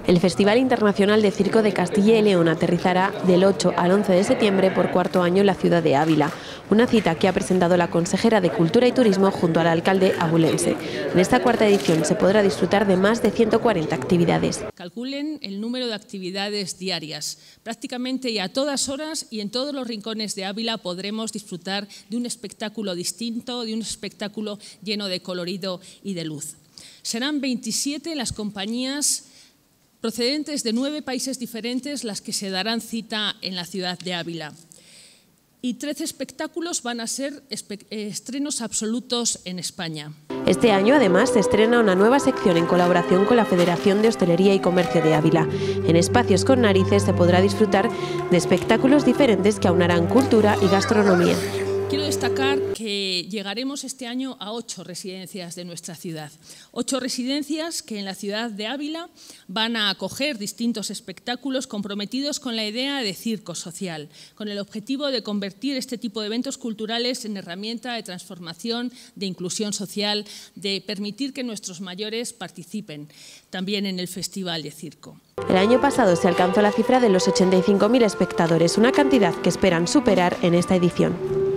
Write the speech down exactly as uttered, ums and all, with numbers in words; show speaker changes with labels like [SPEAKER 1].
[SPEAKER 1] El Festival Internacional de Circo de Castilla y León aterrizará del ocho al once de septiembre por cuarto año en la ciudad de Ávila, una cita que ha presentado la consejera de Cultura y Turismo junto al alcalde abulense. En esta cuarta edición se podrá disfrutar de más de ciento cuarenta actividades.
[SPEAKER 2] Calculen el número de actividades diarias. Prácticamente y a todas horas y en todos los rincones de Ávila podremos disfrutar de un espectáculo distinto, de un espectáculo lleno de colorido y de luz. Serán veintisiete las compañías procedentes de nueve países diferentes las que se darán cita en la ciudad de Ávila. Y trece espectáculos van a ser estrenos absolutos en España.
[SPEAKER 1] Este año, además, se estrena una nueva sección en colaboración con la Federación de Hostelería y Comercio de Ávila. En Espacios con Narices se podrá disfrutar de espectáculos diferentes que aunarán cultura y gastronomía.
[SPEAKER 2] Quiero destacar que llegaremos este año a ocho residencias de nuestra ciudad. Ocho residencias que en la ciudad de Ávila van a acoger distintos espectáculos comprometidos con la idea de circo social, con el objetivo de convertir este tipo de eventos culturales en herramienta de transformación, de inclusión social, de permitir que nuestros mayores participen también en el Festival de Circo.
[SPEAKER 1] El año pasado se alcanzó la cifra de los ochenta y cinco mil espectadores, una cantidad que esperan superar en esta edición.